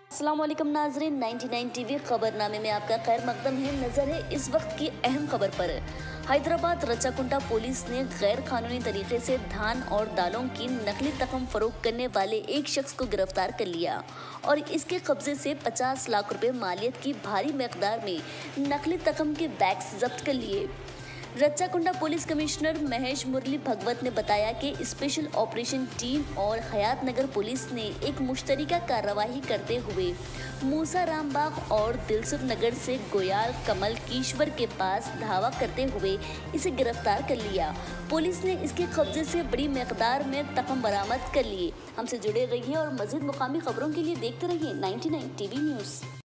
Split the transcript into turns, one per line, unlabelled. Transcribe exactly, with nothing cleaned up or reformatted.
अस्सलाम वालेकुम नाजरीन, निन्यानवे टीवी खबरनामे में आपका खैर मकदम है। नजर है इस वक्त की अहम खबर पर। हैदराबाद रचाकुंटा पुलिस ने गैर कानूनी तरीके से धान और दालों की नकली तखम फरोख्त करने वाले एक शख्स को गिरफ्तार कर लिया और इसके कब्जे से पचास लाख रुपए मालियत की भारी मकदार में नकली तखम के बैग्स जब्त कर लिए। रच्चाकुंडा पुलिस कमिश्नर महेश मुरली भगवत ने बताया कि स्पेशल ऑपरेशन टीम और हयात नगर पुलिस ने एक मुश्तरका कार्रवाई करते हुए मूसा रामबाग और दिलसुख नगर से गोयाल कमल कीश्वर के पास धावा करते हुए इसे गिरफ्तार कर लिया। पुलिस ने इसके कब्जे से बड़ी मकदार में तखम बरामद कर लिए। हमसे जुड़े रहिए और मजीद मुकामी खबरों के लिए देखते रहिए निन्यानवे टीवी न्यूज़।